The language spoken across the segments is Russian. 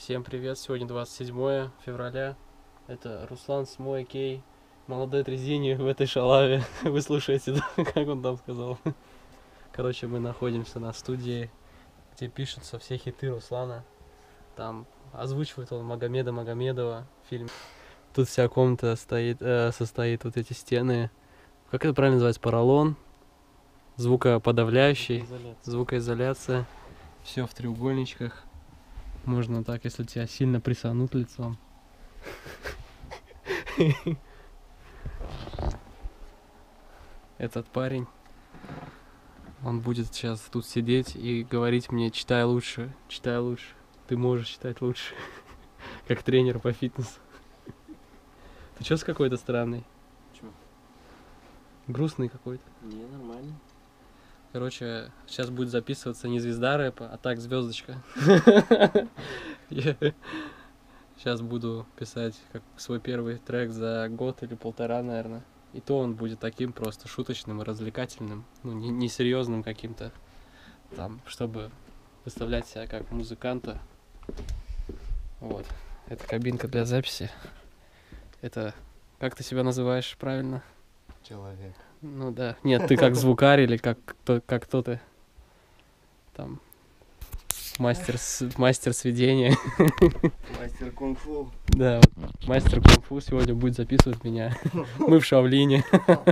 Всем привет, сегодня 27 февраля. Это Руслан с Мой Кей, молодой трезини в этой шалаве. Вы слушаете, да? Как он там сказал? Короче, мы находимся на студии, где пишутся все хиты Руслана. Там озвучивает он Магомеда Магомедова фильм. Тут вся комната состоит вот эти стены. Как это правильно называется? Поролон, звукоподавляющий, звукоизоляция. Все в треугольничках. Можно так, если тебя сильно присанут лицом. Этот парень, он будет сейчас тут сидеть и говорить мне: читай лучше, читай лучше. Ты можешь читать лучше. Как тренер по фитнесу. Ты чё с какой-то странный? Почему? Грустный какой-то. Не, нормально. Короче, сейчас будет записываться не звезда рэпа, а так звездочка. Сейчас буду писать как свой первый трек за год или полтора, наверное. И то он будет таким просто шуточным и развлекательным, ну, не серьезным каким-то, там, чтобы выставлять себя как музыканта. Вот. Это кабинка для записи. Это, как ты себя называешь правильно? Человек. Ну да. Нет, ты как звукарь или как кто ты? Там мастер сведения. Мастер кунг-фу. Да, вот мастер кунг-фу сегодня будет записывать меня. Мы в Шаолине.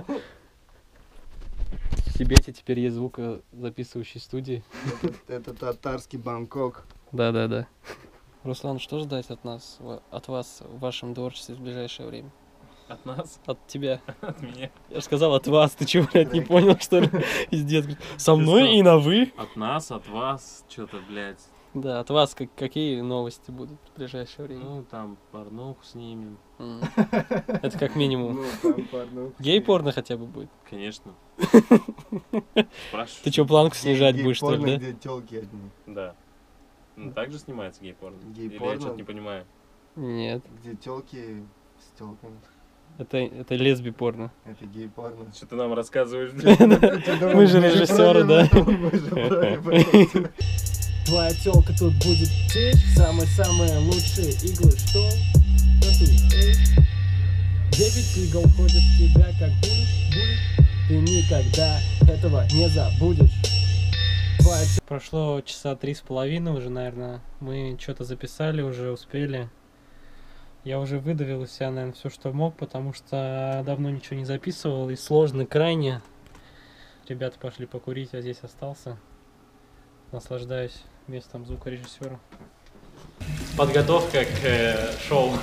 В Тибете теперь есть звукозаписывающие студии. Это татарский Бангкок. Да. Руслан, что ждать от нас, от вас в вашем творчестве в ближайшее время? От нас? От тебя. От меня. Я же сказал от вас, ты чего, блядь, не понял, что ли? Пиздец. Со мной и на вы. От нас, от вас, что-то, блядь. Да, от вас какие новости будут в ближайшее время? Ну, там, порнуху снимем. Это как минимум. Ну, там порнуху. Гей-порно хотя бы будет. Конечно. Спрашиваю. Ты что, планку снижать будешь, что ли, Гей-порно, да? где тёлки одни. Да. Ну, так же снимается гей-порно? Или я Гей-порно? что-то не понимаю. Нет, Где тёлки с тёлками. это лесби-порно. Это гей-порно. Что ты нам рассказываешь? Мы же режиссеры, да? Мы же правильно. Твоя тёлка тут будет течь, самые-самые лучшие иглы, что? Эй. 9 игл ходят в тебя, как буль. Ты никогда этого не забудешь. Прошло часа 3,5 уже, наверное. Мы что-то записали, уже успели. Я уже выдавил из себя, наверное, все, что мог, потому что давно ничего не записывал и сложно крайне. Ребята пошли покурить, а здесь остался. Наслаждаюсь местом звукорежиссера. Подготовка к шоу.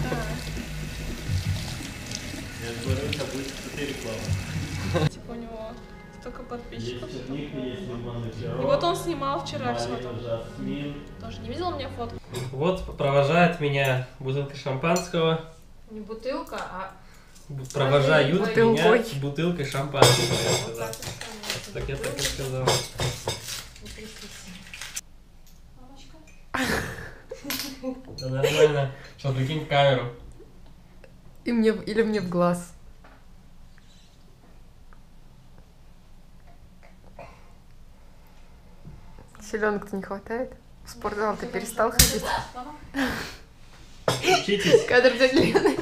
Я же говорю, это будет 4 реклама. Типа у него столько подписчиков. И вот он снимал вчера все. Тоже не видел мне фотку? Вот провожает меня бутылка шампанского. Не бутылка, а Провожают Бутылкой. меня бутылкой шампанского. вот Да. так вот ставят. Так я так и сказал. Мамочка. Да нормально. Сейчас прикинь в камеру. Или мне в глаз. Селенок-то не хватает? В спортзал ты перестал ходить? Мама. Учитесь. Кадр дяди Лены.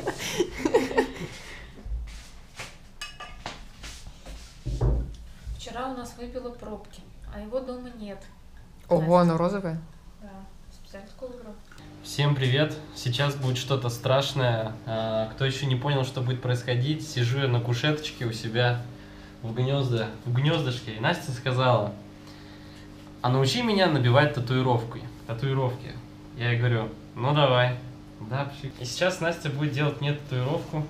Вчера у нас выбило пробки, а его дома нет. Ого, оно розовое. Да, специально такой выбрал. Всем привет! Сейчас будет что-то страшное. Кто еще не понял, что будет происходить, сижу я на кушеточке у себя в гнездышке. И Настя сказала: а научи меня набивать татуировки. Я ей говорю: ну давай. Да, пшик. И сейчас Настя будет делать мне татуировку.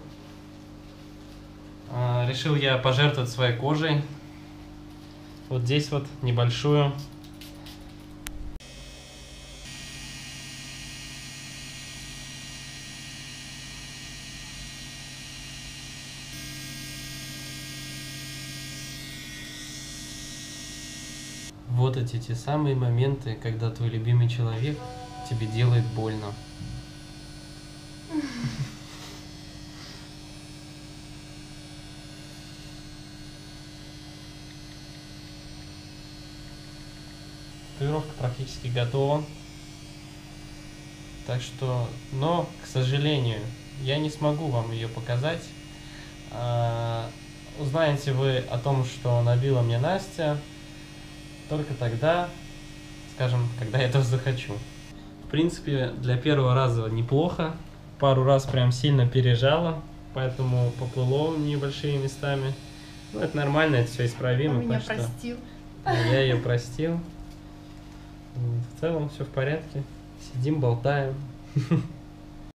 Решил я пожертвовать своей кожей. Вот здесь вот небольшую. Вот эти те самые моменты, когда твой любимый человек тебе делает больно. Татуировка практически готова. Так что, но, к сожалению, я не смогу вам ее показать. Узнаете вы о том, что набила мне Настя, только тогда, скажем, когда я этого захочу. В принципе, для первого раза неплохо. Пару раз прям сильно пережала, поэтому поплыло небольшими местами. Ну, это нормально, это все исправимо. Он меня так что простил. я ее простил. В целом все в порядке. Сидим, болтаем.